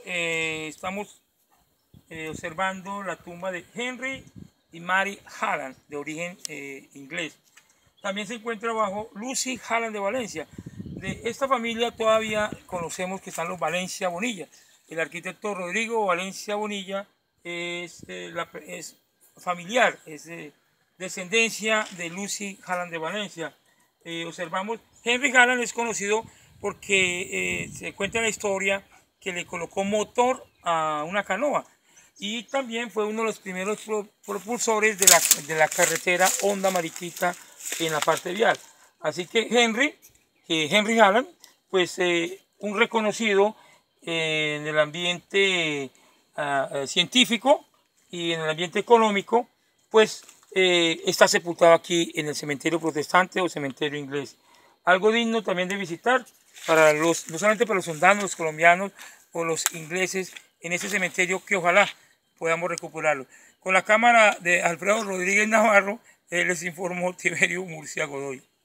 estamos observando la tumba de Henry y Mary Halland, de origen inglés. También se encuentra abajo Lucy Halland de Valencia. De esta familia todavía conocemos que están los Valencia Bonilla. El arquitecto Rodrigo Valencia Bonilla es familiar, es descendencia de Lucy Halland de Valencia. Observamos, Henry Halland es conocido porque se cuenta en la historia que le colocó motor a una canoa y también fue uno de los primeros propulsores de la carretera Honda Mariquita en la parte vial. Así que Henry Halland, pues un reconocido en el ambiente científico y en el ambiente económico, pues está sepultado aquí en el cementerio protestante o cementerio inglés. Algo digno también de visitar para no solamente para los hondanos, los colombianos o los ingleses en este cementerio, que ojalá podamos recuperarlo. Con la cámara de Alfredo Rodríguez Navarro, les informó Tiberio Murcia Godoy.